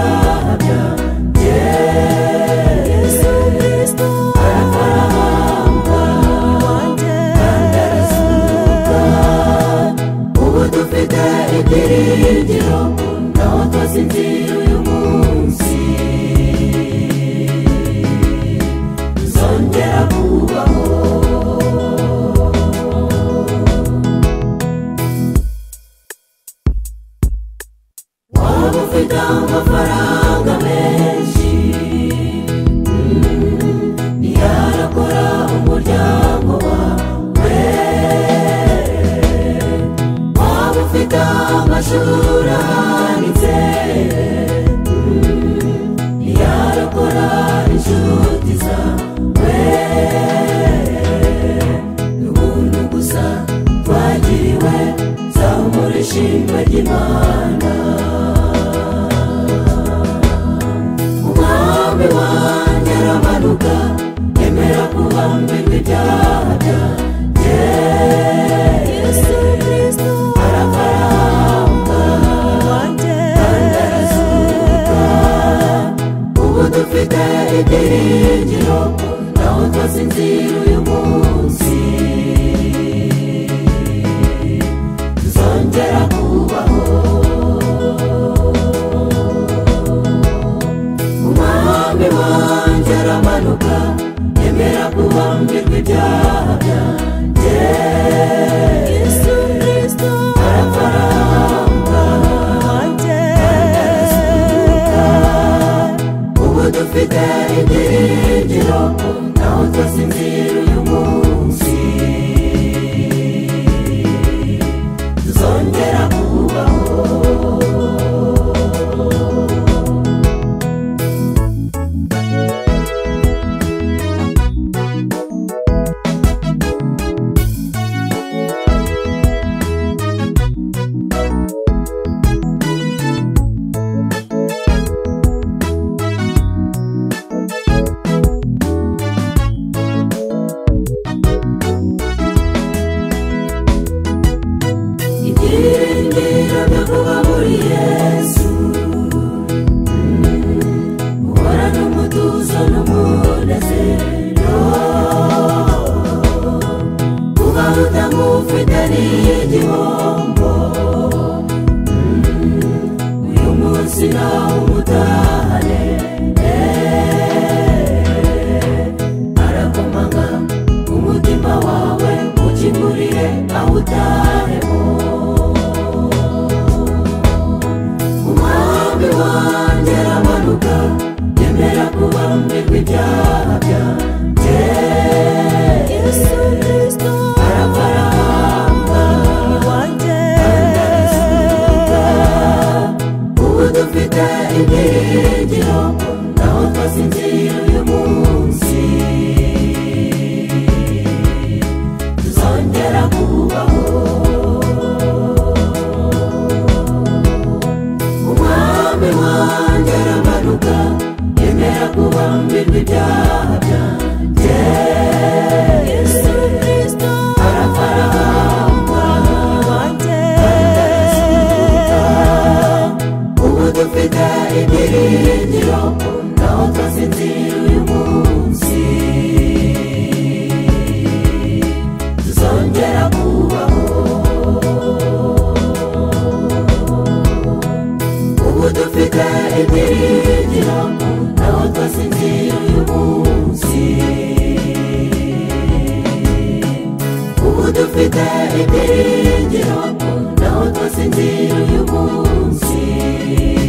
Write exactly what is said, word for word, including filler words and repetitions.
ibyaha byanjye. Yesu Kristo arafarahamba wanjye kandi arazuka. Ubu dufite ibyiringiro naho twasinzira uyu munsi, tuzongera kubaho. Waba ufite amafaranga menshi, ntiyarakora umuryango wawe. Waba ufite amashuri ahanitse, ntiyarakora inshuti zawe. N'ubuntu gusa twagiriwe, zamura ishimwe ry'Imana. Umwami wanjye aramanuka, yemera kubambirwa ibyaha byanjye. Yesu Kristo arafarahamba wanjye kandi arazuka. Ubu dufite ibyiringiro naho twasinzira uyu munsi, tuzongera kubaho. Umwami wanjye aramanuka, yemera kubambirwa ibyaha byanjye. Yesu Kristo arafarahamba wanjye kandi arazuka. Ubu dufite ibyiringiro naho twasinzira uyu munsi, tuzongera kubaho. Ibyiringiro byo kuba muri Yesu, uhorana umutuzo n'umunezero. Kuba utamufite ni igihombo, uyu munsi nawe umutahane. Arakomanga umutima wawe, ukingurire awutahemo. Umwami wanjye aramanuka, yemera kubambirwa ibyaha byanjye. Yesu Kristo arafarahamba wanjye kandi arazuka. Ubu dufite ibyiringiro naho twasinzira uyu munsi, tuzongera kubaho. Umwami wanjye aramanuka, yemera kubambirwa ibyaha byanjye. Yesu Kristo arafarahamba wanjye kandi arazuka. Ubu dufite ibyiringiro naho twasinzira uyu munsi, tuzongera kubaho. Ubu dufite ibyiringiro naho twasinzira uyu munsi, ubu dufite ibyiringiro naho twasinzira uyu munsi.